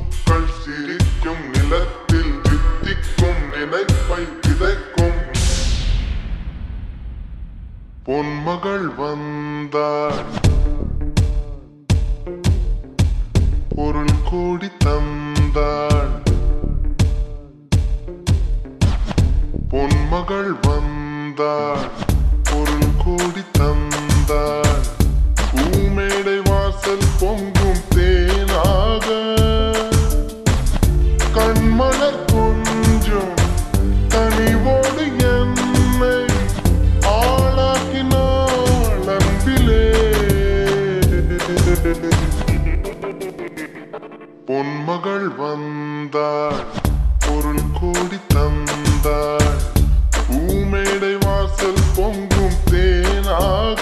முத்துக்கள் சிரிக்கும் நிலத்தில் தித்திக்கும் நினைப்பை விதைக்கும் பொன்மகள் வந்தாள் பொருள் கோடி தந்தாள் பொன்மகள் வந்தாள் பொருள் கோடி தந்தாள் பூமேடை வாசல் பொங்கும் தேனாக கண்மலர் கொஞ்சம் கனிவோடு என்னை ஆளாக்கினாள் அன்பிலே பொன்மகள் வந்தாள் பொருள் கோடி தந்தாள் பூமேடை வாசல் பொங்கும் தேனாக.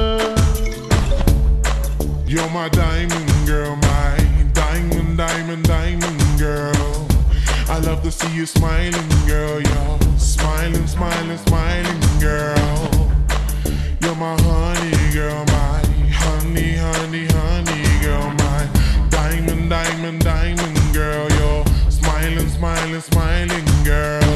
You're my diamond girl, my diamond, diamond, diamond girl. I love to see you smiling, girl. You're smiling, smiling, smiling, girl. You're my honey girl, my honey, honey, honey girl, my diamond, diamond, diamond girl. You're smiling, smiling, smiling, girl.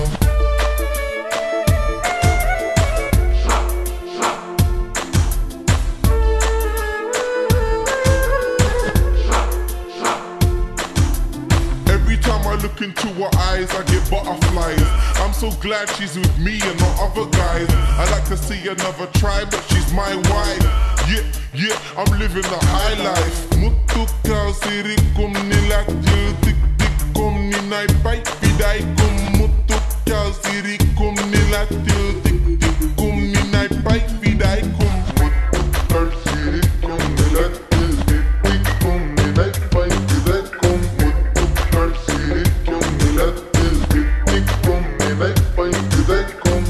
Look into her eyes, I get butterflies. I'm so glad she's with me and not other guys. I like to see another try, but she's my wife. Yeah, yeah, I'm living the high life. Mutukal sirikum nilakil tik tikum ninay bite vidaikum. Mutukal sirikum nilakil tik tikum ninay bite vidaikum. Mutukal sirikum nilakil tik tikum ninay bite vidaikum. Mutukal sirikum nilakil tik tikum ninay bite vidaikum.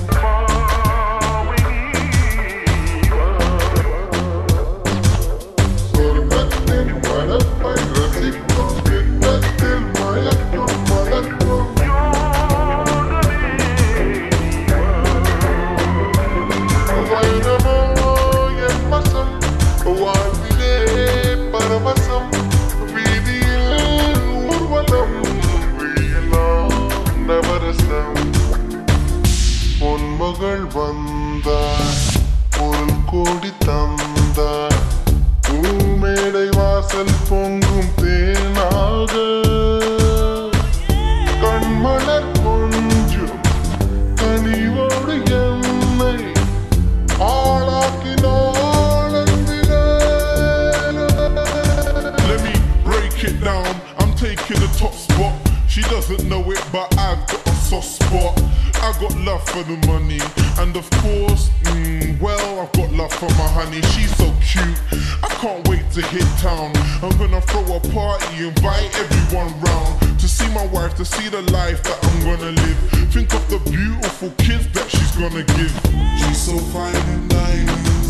Sorgatil malapay rasikum kinnatil mayakum malakum. Vaynamo yenmasam வாழ்விலே பரவசம் வீதியில் ஊர்வலம் வீழலாம் நவரசம் பொன்மகள் வந்தாள் பொருள் கோடி தந்தாள் பூமேடை வாசல் பொங்கும் தேனாக கண்மலர் கொஞ்சம் கனிவோடு என்னை ஆளாக்கினாள் அன்பிலே. Let me break it down. I'm taking the top spot. She doesn't know it, but I've got a soft spot. I got love for the money, and of course, well, I've got love for my honey. She's so cute. I can't wait to hit town. I'm gonna throw a party, invite everyone round to see my wife, to see the life that I'm gonna live. Think of the beautiful kids that she's gonna give. She's so fine and diamond.